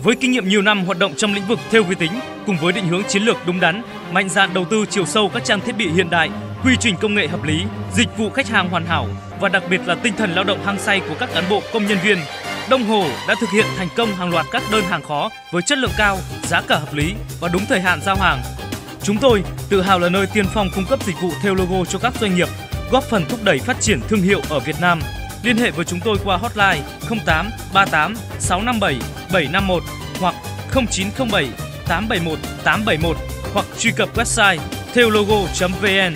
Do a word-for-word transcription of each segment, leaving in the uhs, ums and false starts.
Với kinh nghiệm nhiều năm hoạt động trong lĩnh vực thêu vi tính, cùng với định hướng chiến lược đúng đắn, mạnh dạn đầu tư chiều sâu các trang thiết bị hiện đại, quy trình công nghệ hợp lý, dịch vụ khách hàng hoàn hảo và đặc biệt là tinh thần lao động hăng say của các cán bộ công nhân viên, Đông Hồ đã thực hiện thành công hàng loạt các đơn hàng khó với chất lượng cao, giá cả hợp lý và đúng thời hạn giao hàng. Chúng tôi tự hào là nơi tiên phong cung cấp dịch vụ thêu logo cho các doanh nghiệp, góp phần thúc đẩy phát triển thương hiệu ở Việt Nam. Liên hệ với chúng tôi qua hotline không tám ba tám sáu năm bảy bảy năm một hoặc không chín không bảy tám bảy một tám bảy một hoặc truy cập website thêu logo chấm vn.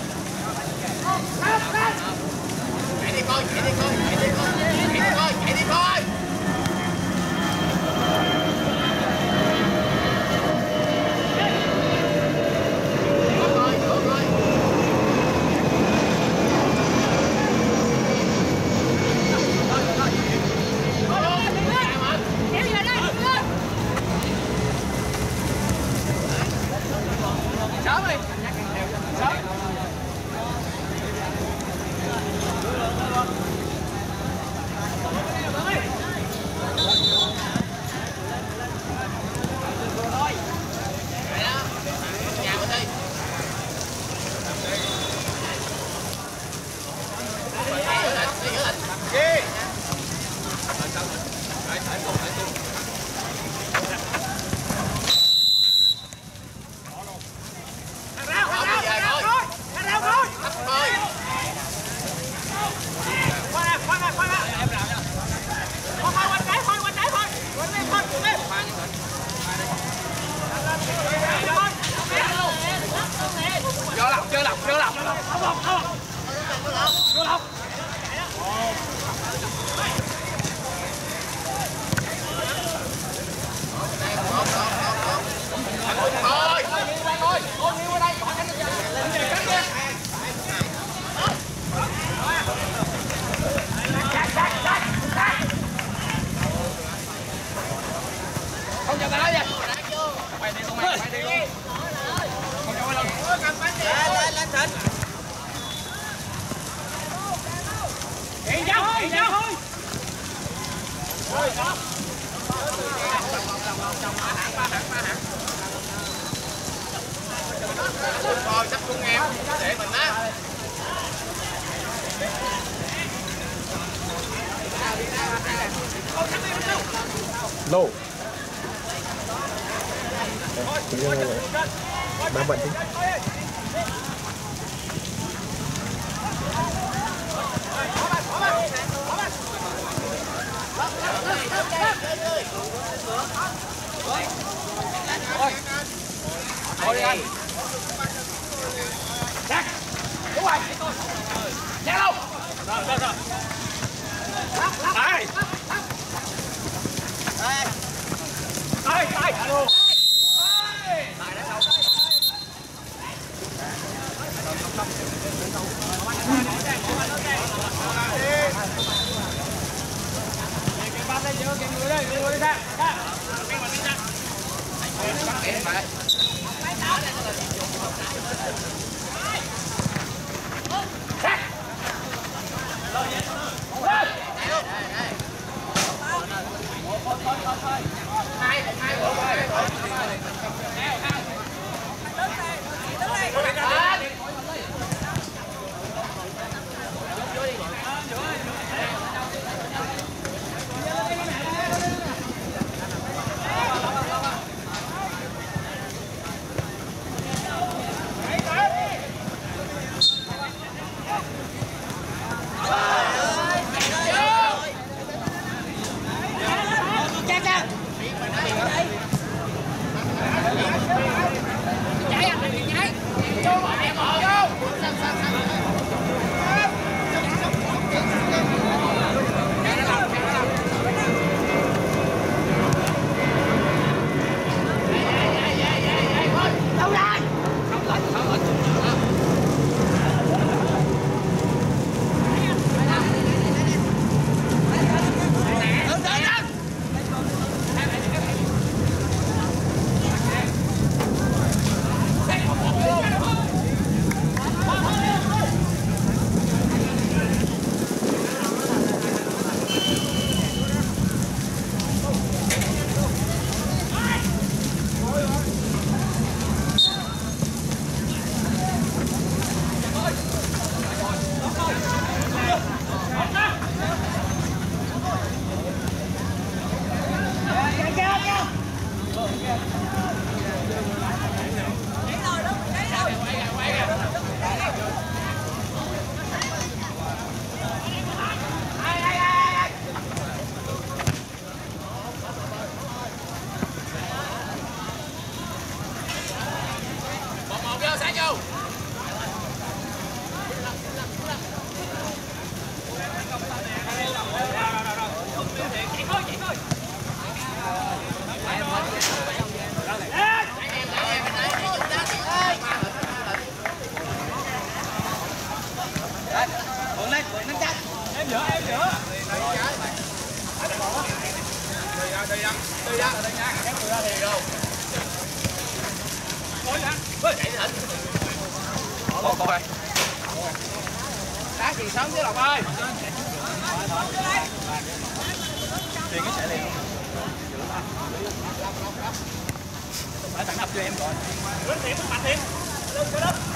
Chạy đi coi, chạy đi coi, chạy đi coi, chạy đi coi, chạy đi coi. Rồi sắp xuống em để mình á. Lô. Ba vận đi. Thôi đi anh. Chắc. Đúng rồi. Chắc đâu. Rồi, rồi, rồi. Đây. Đây. Đây, đây. Alo. Tại đó đâu. Bắt đây chưa, kìa người đây, người đi ra. Ra. Cái mình đi ra. Bắt kìa phải. Đá gì sớm chứ Lộc ơi. Truyền cái chạy liền. Phải tặng đập cho em rồi. Lên tiền mạnh tiền. Lên cái đất.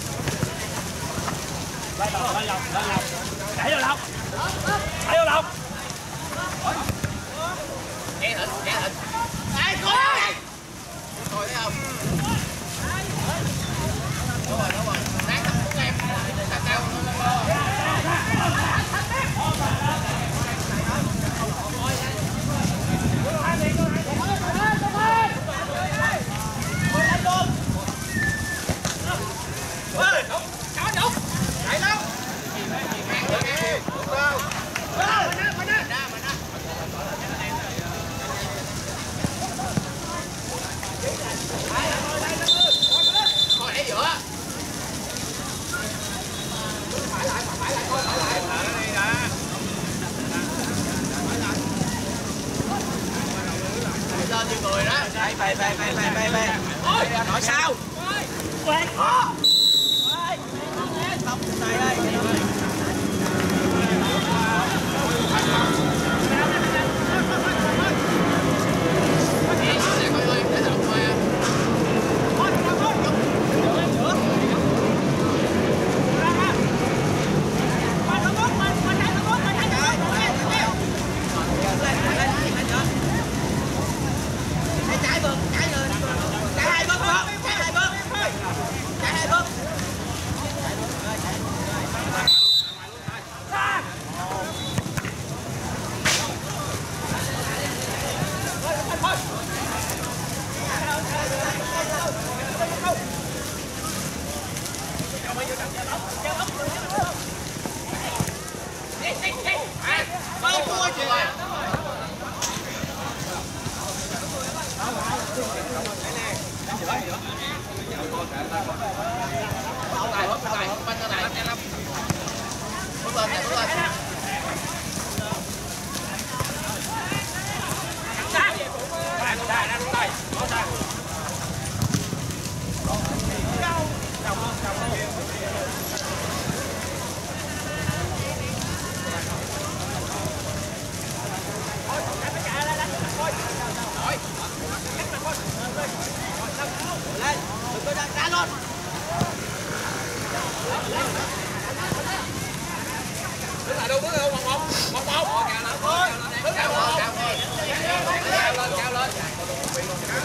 Lên Lộc, lên Lộc, lên Lộc. Chạy vô Lộc. Chạy vô Lộc. Nghe thịt, nghe thịt. Ê, coi ơi. Coi thấy không? Đúng rồi, đúng rồi. Đáng thắng của em. Thật cao. Lên như người đó. Đây, về, về, về, về, về, về. Ôi, nói sao? Quẹt khó. Tóc này đây.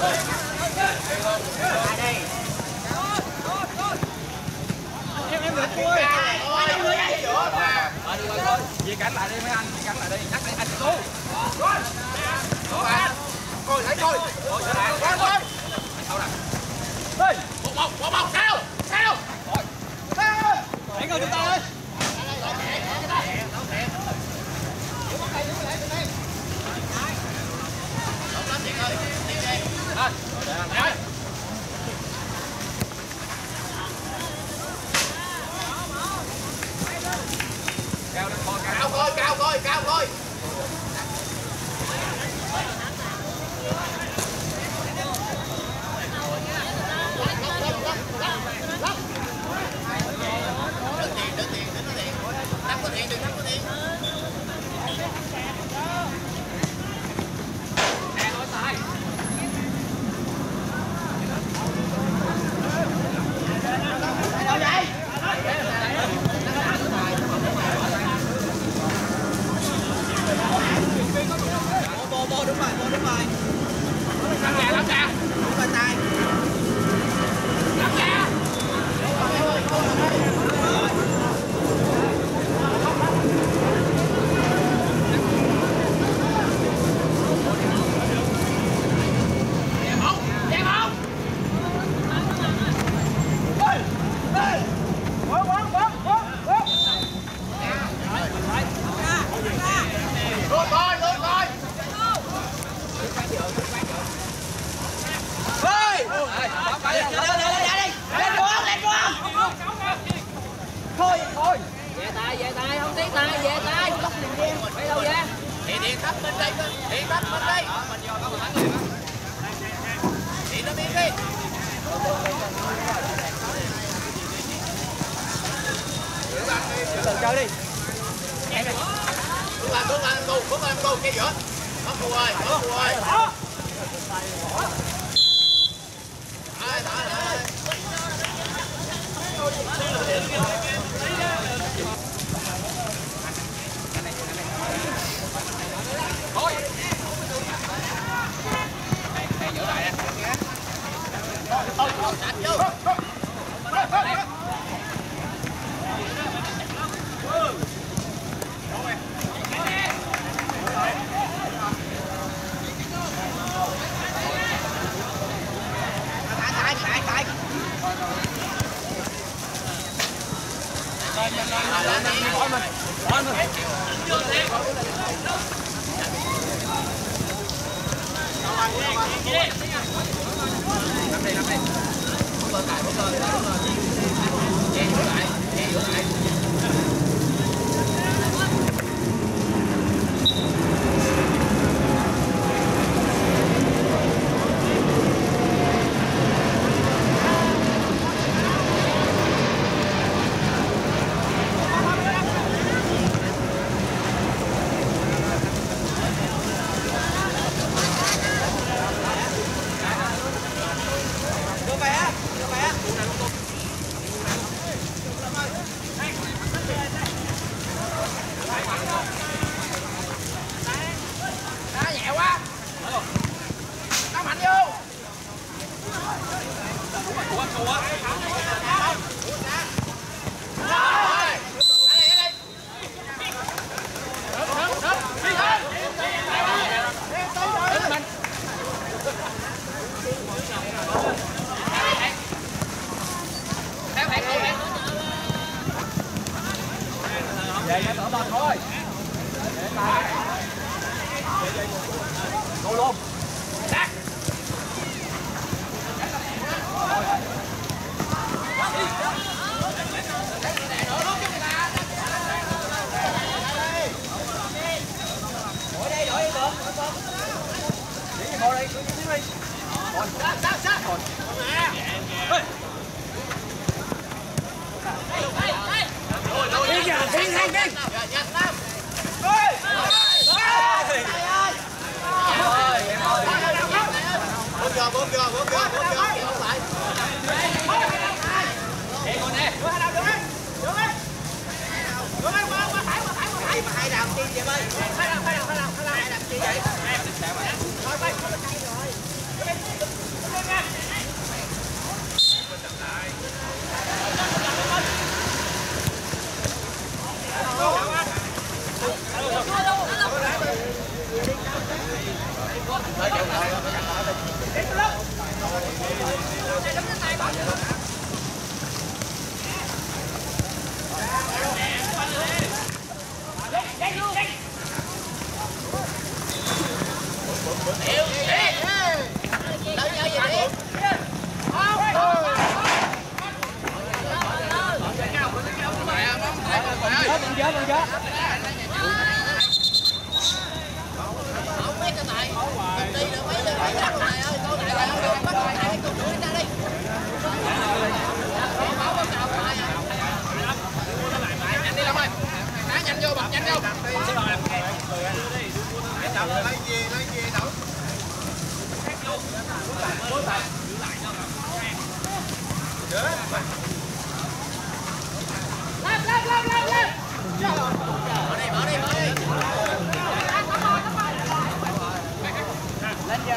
Em em được cua. Về cánh lại đi mấy anh, cánh lại đi, chắc để anh cứu. Coi lại coi. Coi lại. Coi coi. Sao nè. Ê, một một, một một sao? Sao? Rồi. Hãy ngồi chúng ta ơi. Cao coi, cao coi, cao coi. Bô bô đúng rồi, bô đúng rồi. Lắm kìa, lắm kìa. Đúng rồi tay. Lắm kìa. Dẹp không? Dẹp không? Ê! Ê! Quấn, quấn, quấn, quấn, quấn. Rồi coi, rồi coi. Ơi! Lên đi, lên buông, lên buông. Thôi, thôi. Về tay, về tay, không tiếc tay, về tay. Đi đâu về? Thì điện thấp bên đây, điện thấp bên đây. Điện nó biết đi. Từ chơi đi. Bước lên, bước lên, cô, bước lên, cô, kia giữa. Đó, cô ơi, đó, cô ơi. Đấy, đấy, đấy. Thôi. Đây giữ lại nè. Thôi, thôi, sạch vô. Tại, tại, tại. Lên đi, coi mình. Coi mình. Nắm đi, nắm đi. Bước lên tại, bước lên, bước lên. Che vô lại, che vô lại. Về để đỡ lên thôi. Để tay. Vô luôn. Đắt. Đổi đây, đổi đi được. Đi đi ngồi đây, cứ đi đi. Rồi, sát sát sát. Rồi. Ê. Đi kìa, đi đi đi. Ơi. Ơi. Bước vô, bước vô, bước vô, bước vô. Không lại. Đi con nè. Đưa hai đầu được đi. Được đi. Được đi, qua qua thải, qua thải, qua thải. Mà hai đầu chi vậy ơi? Hai đầu, hai đầu, hai đầu, hai đầu chi vậy? Thôi bay, có bên đây rồi. lấy về lấy về đâu. Lên lên lên lên lên. Mở đi, mở đi, mở đi. Lên kìa.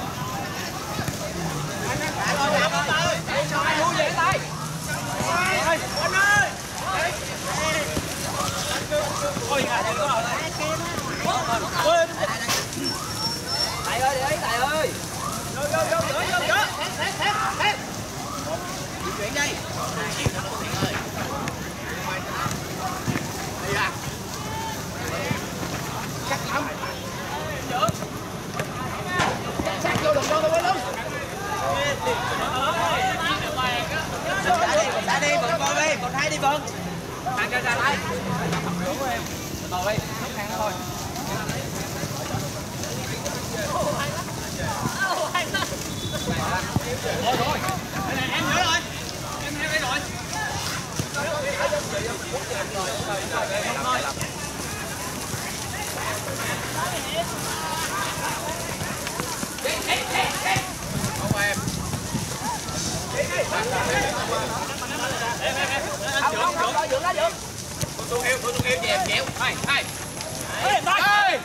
Lại rồi, lại rồi. Lui về tay. Anh ơi. Ôi, ngại rồi. Tài ơi, để ý Tài ơi. Vô vô vô, vô vô vô. Thét thét thét. Di chuyển đi. Đi à. Chắc lắm. Chắc vô đừng cho tôi quên luôn. Đá đi, đá đi, bận bò đi, còn hai đi bận. Mang ra ra lại. Đúng rồi em. Bò đi, lúc hàng thôi. Rồi rồi. Em nhớ rồi. Em theo đây rồi. Không em. Không không không, dưỡng đó dưỡng. Tôi yêu, tôi yêu dẹp dẹp. Hai, hai. Ê, thôi. Ê.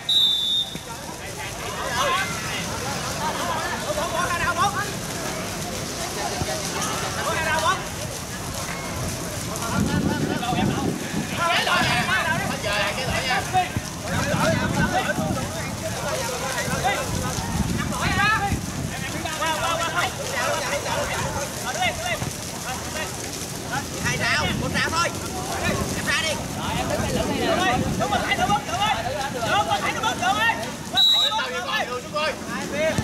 Hai rào, một rào thôi. Em ra đi. Em đứng đây lưỡng đây nè. Đúng rồi, thấy nó mất được ơi. Đúng rồi, thấy nó mất được ơi. Tao đi coi đường xuống ơi. Hai bên.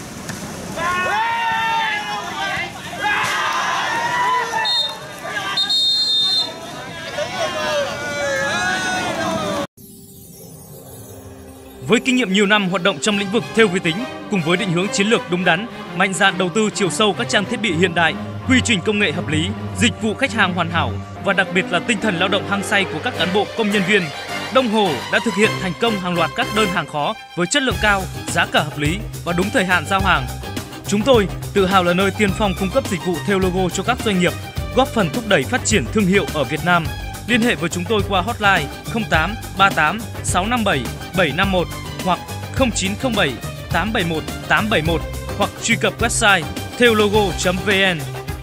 Với kinh nghiệm nhiều năm hoạt động trong lĩnh vực thêu vi tính, cùng với định hướng chiến lược đúng đắn, mạnh dạn đầu tư chiều sâu các trang thiết bị hiện đại, quy trình công nghệ hợp lý, dịch vụ khách hàng hoàn hảo và đặc biệt là tinh thần lao động hăng say của các cán bộ công nhân viên, Đông Hồ đã thực hiện thành công hàng loạt các đơn hàng khó với chất lượng cao, giá cả hợp lý và đúng thời hạn giao hàng. Chúng tôi tự hào là nơi tiên phong cung cấp dịch vụ thêu logo cho các doanh nghiệp, góp phần thúc đẩy phát triển thương hiệu ở Việt Nam. Liên hệ với chúng tôi qua hotline không tám ba tám sáu năm bảy bảy năm một hoặc không chín không bảy tám bảy một tám bảy một hoặc truy cập website thêu logo chấm vn.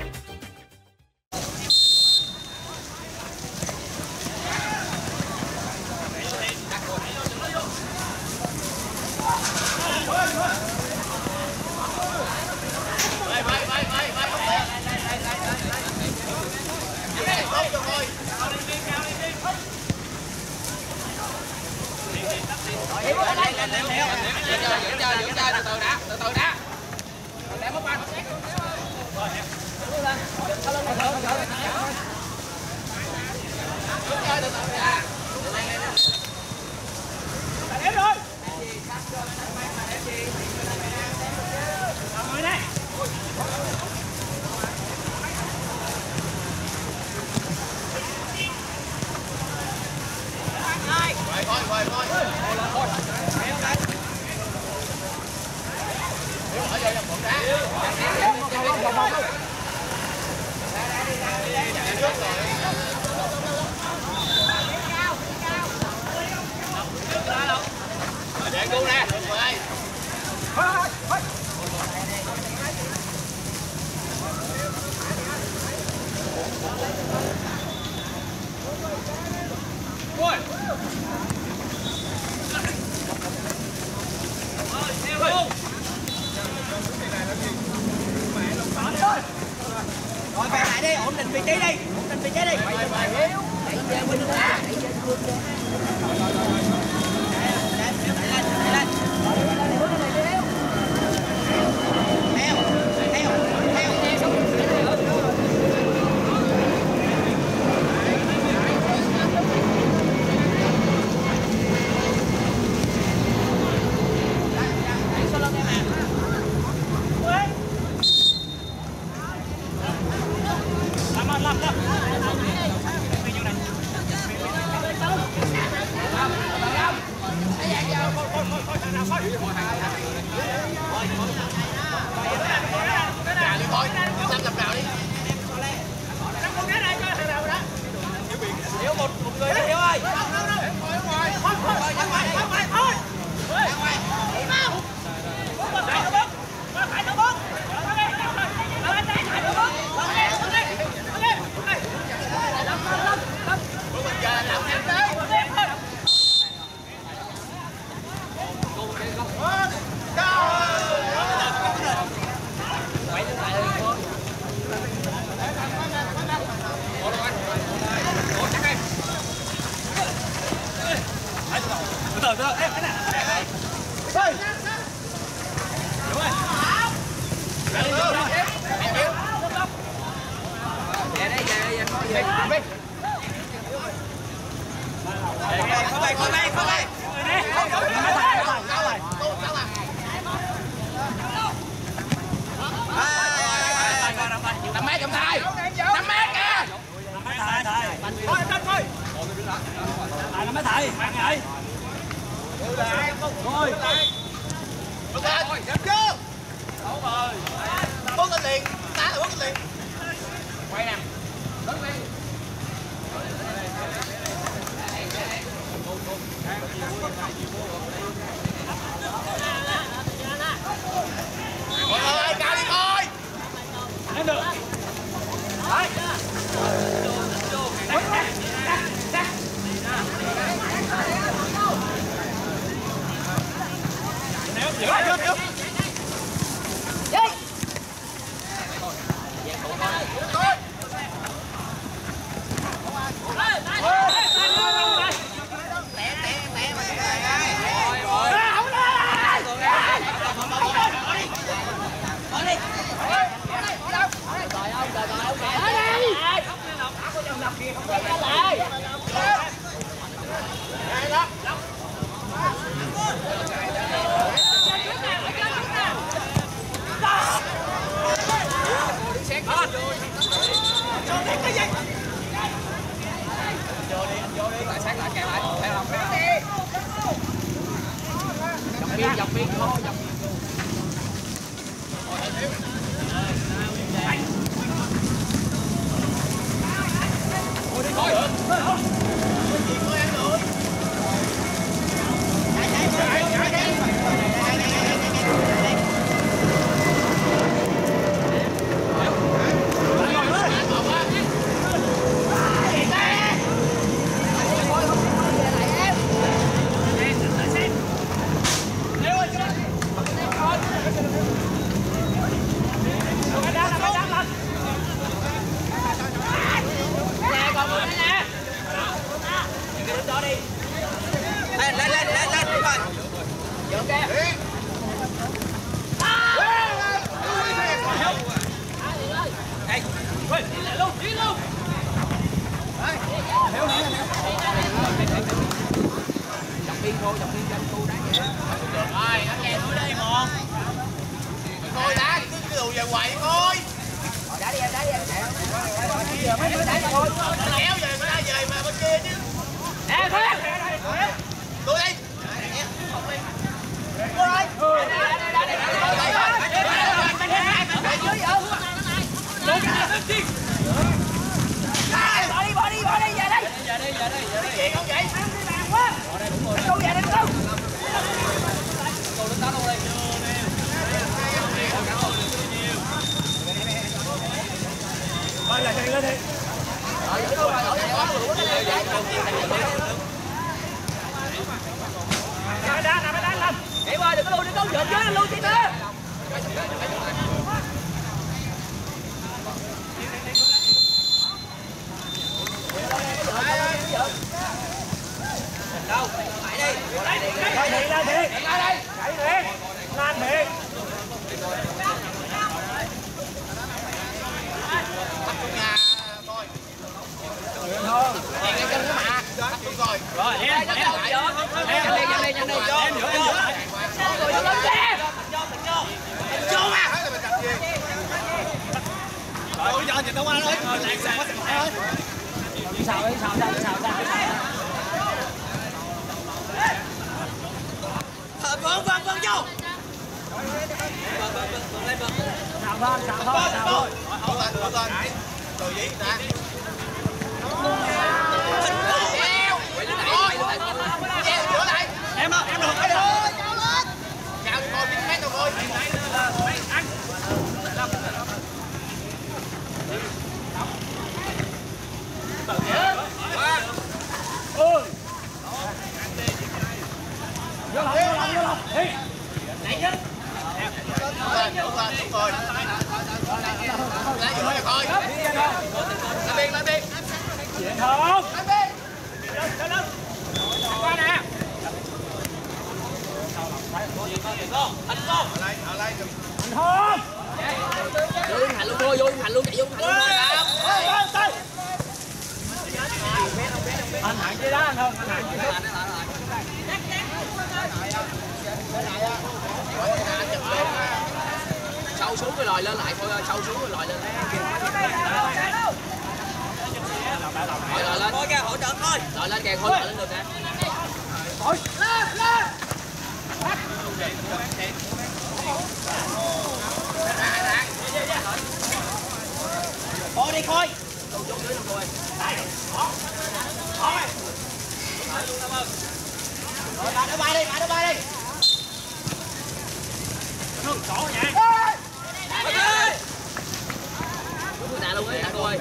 Để cô nè. Rồi về lại đi, ổn định vị trí đi, ổn định vị trí đi. Đẩy về Quỳnh lên, đẩy về Quỳnh lên. Đẩy lên, đẩy lên. Theo, theo, theo. Làm, làm, làm. được. Em cái này. Đây. Đúng rồi. Về đi, về đi. Về đây, về đây, về đây. Không bay, không bay, không bay. Năm mét trong tay, năm mét kìa. Năm mét thầy, thầy. Thôi em lên thôi. Thầy năm mét thầy, bạn ơi. Thôi. Được rồi, dám chưa? Đúng rồi. Bước lên liền, đá là bước lên liền. Quay nè. Đứng đi. Mọi người cao đi thôi. Em được. Đấy. Nếu giữ lại chưa? Dọc biên thôi, dọc biên. Thôi đi thôi. Lên lên lên lên lên rồi. Vô kìa. Đây. Quên, đi lại luôn, đi luôn. Đấy. Hiểu nè. Dọc biên thôi, dọc biên trên khu đá. Rồi, anh nghe núi đi một. Coi đá cứ cứ đù về quậy coi. Rồi đá đi em, đá đi em. Giờ mấy đứa đá thôi. Kéo về mới đá về mà bên kia chứ. Nè, thôi. Tôi đi. Vô rồi. Bỏ đi, bỏ đi, bỏ đi, về đây. Về đi, về đi, về đi. Chuyện không vậy? Quá. Bỏ đây đúng rồi. Đâu về đây đâu? Cô đứng đó luôn đi. Thôi là chạy lên đi. Rồi, giữ đâu rồi, nằm đá, nằm đá lên. Hiểu ơi, đừng có lui, đừng có vượt dưới, lui tí nữa. Đâu? Phải đi. Lên thiệt, lên thiệt. Lên thiệt. Chạy thiệt. Lên thiệt. Thôi. Em cái chân nó mà. Rồi. Rồi, em em em em đi nhanh đi nhanh đi. Em giữa em giữa lại. Rồi vô lên xe. Cho mình cho. Mình cho mà. Rồi bây giờ thì tao qua thôi. Lại sao quá ơi. Sao đi, sao sao sao sao. Vâng vâng vâng vô. Vâng vâng vâng vâng lên vâng. Sao thôi, sao thôi, sao thôi. Rồi lên rồi lên. Rồi gì ta? Em đâu, em được cái rồi. Chào con biết hết rồi. Anh. Ôi. Vô lòng, vô lòng, vô lòng. Đi. Đẩy chứ. Lên, lên, đúng rồi. Lấy vô được thôi. Lên biên, lên biên. Chuyện không? Lên biên. Lên, lên. Qua nè. Thành công. Vô hành luôn thôi, vô hành luôn, chạy vô hành luôn. Anh Hạnh kia đó anh không? Anh Hạnh kia đó. Sâu xuống rồi lòi lên lại thôi, sâu xuống rồi lòi lên. Lòi lòi lên. Thôi kìa, hỗ trợ thôi. Lòi lên kìa, thôi lòi lên được nè. Rồi, lên, lên. Thôi đi Khôi. Rồi, bà đỡ bay đi, bà đỡ bay đi. Nó cổ nha. Đúng nè luôn ấy, Khôi.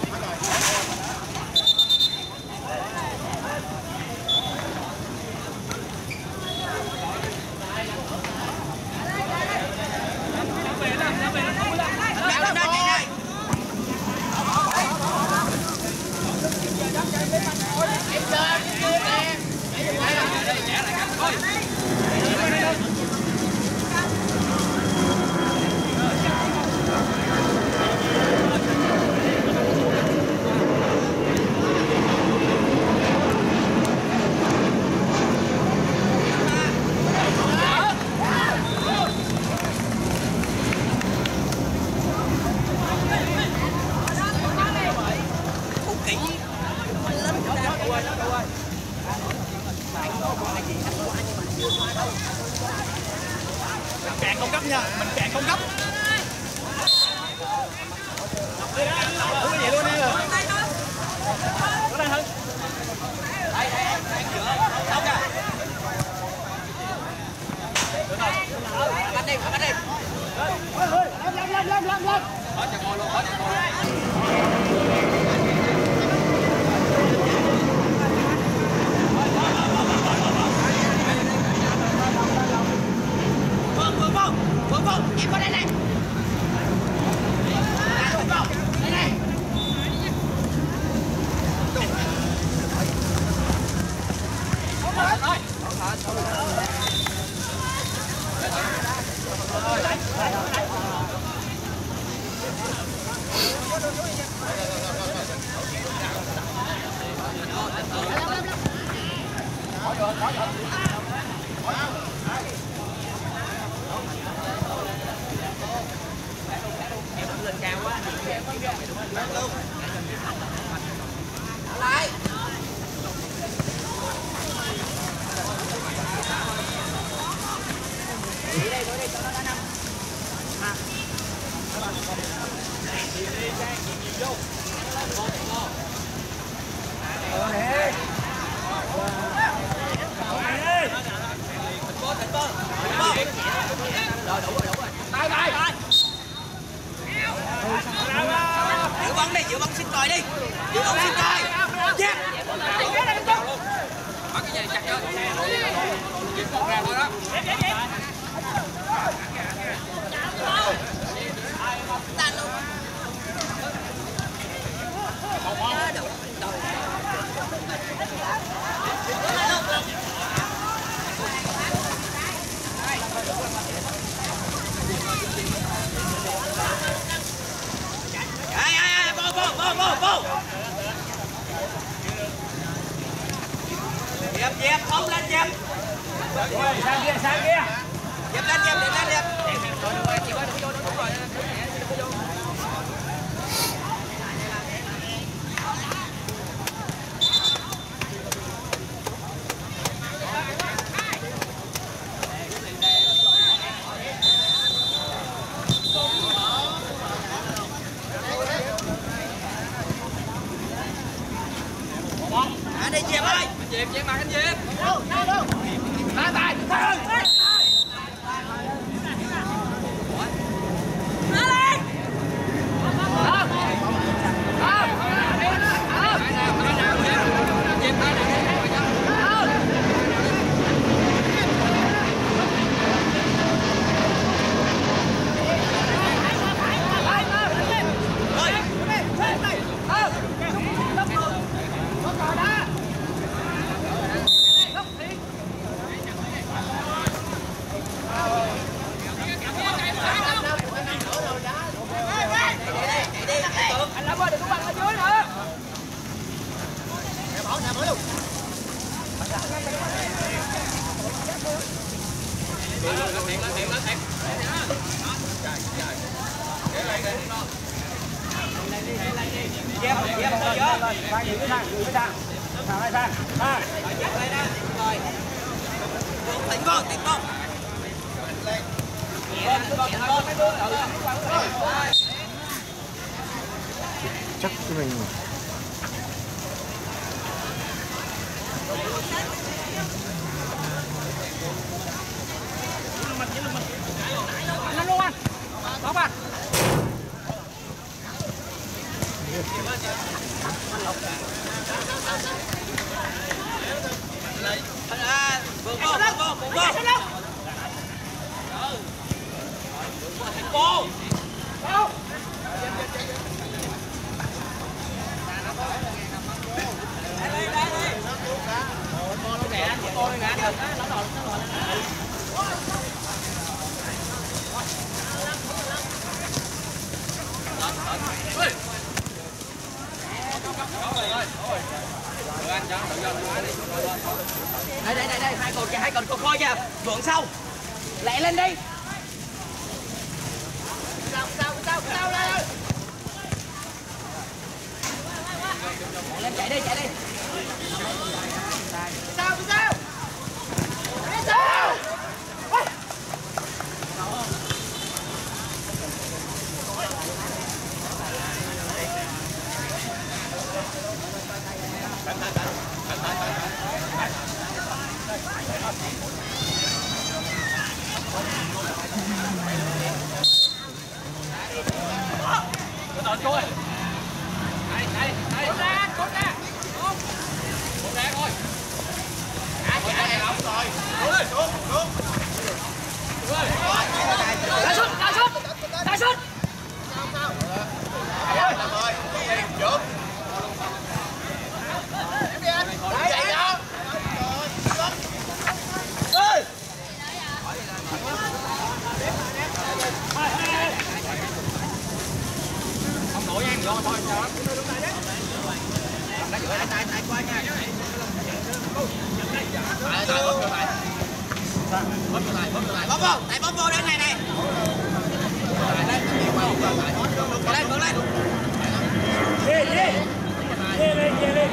Càng không gấp nha, mình càng không gấp. Đúng cái gì luôn đi rồi. Có đây hơn. Đây, đây, đây, giữa. Đâu kìa. Bắn đi, bắn đi. Lên, lên, lên, lên, lên. Hết cho ngồi luôn, hết cho ngồi luôn. Vâng, vâng, vâng, vâng, em qua đây này. Vâng, vâng, đây này. Lên cao quá. Lại. Đi đây, đi đây, cho nó đã năm. À. Đi đi, Trang, nhìn vô. Vô, vô. Ờ nè. Thành bơ, thành bơ. Rồi, đủ rồi, đủ rồi. Tay, tay. Giữ bóng đi, giữ bóng xin còi đi. Giữ bóng xin còi. Chết. Bắt cái này chặt cho. Kiếm con ra thôi đó. Tan luôn. Ai ai ai, vô vô vô vô vô. Dẹp dẹp không lên dẹp. Sang kia, sang kia. Dẹp lên dẹp, dẹp lên dẹp. À, đi Diệp ơi. Diệp, Diệp mặt anh Diệp. Đâu, đâu, đâu. Tay, tay, tay ơi. Tỉnh con, tỉnh con. Chắc mình Nó luôn anh. Bóc anh. À, vượt vô, vượt vô, vượt vô. Vô. Vô. Đây đây đây. Con này anh, con này anh đừng á, nó đòn nó đòn. Đây đây đây đây, hai cột kìa, hai cột cột coi kìa, vượn sau. Lẹ lên đi. Sao sao sao sao lên. Lên chạy đi, chạy đi. Sao sao? Sao? Bóp vô, tại bóp vô đây này này. Lên, vượt lên. Đi đi. Đi đi, đi đi.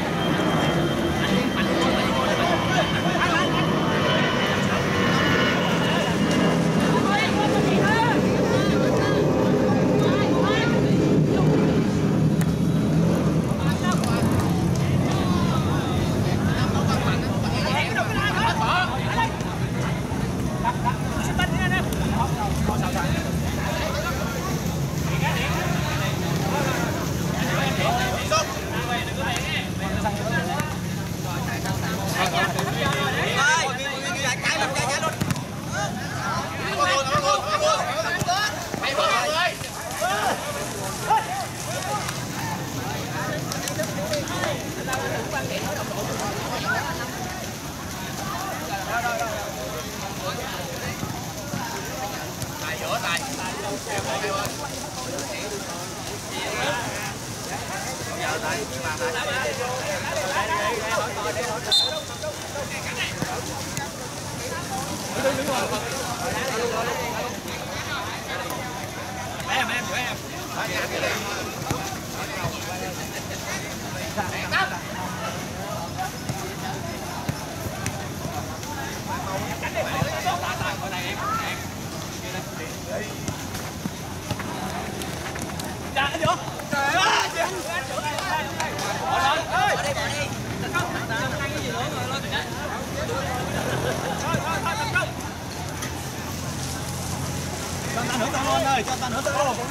Em em giữa em. Dạ anh Dũng. Bỏ đi, bỏ đi. Cho anh hưởng tao luôn ơi, cho anh hưởng tao luôn.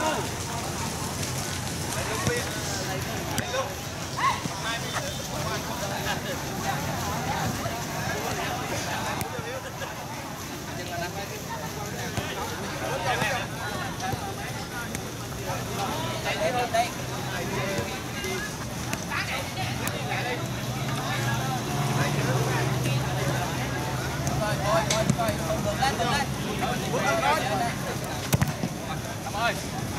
Thôi, thôi, thôi, vượt lên, vượt lên. Cảm ơi.